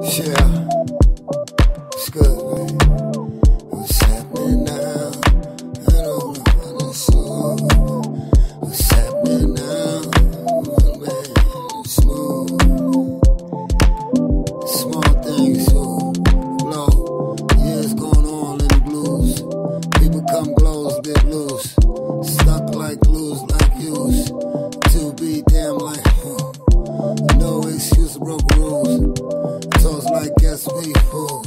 Yeah, it's good, man. What's happening now? I don't know what it's all. What's happening now? Man, smooth. Small things, so low. Yeah, it's going on in the blues. People come close, bit loose. Stuck like blues, like yous. To be damn like no excuse, broke rules. Toast like guess we fool.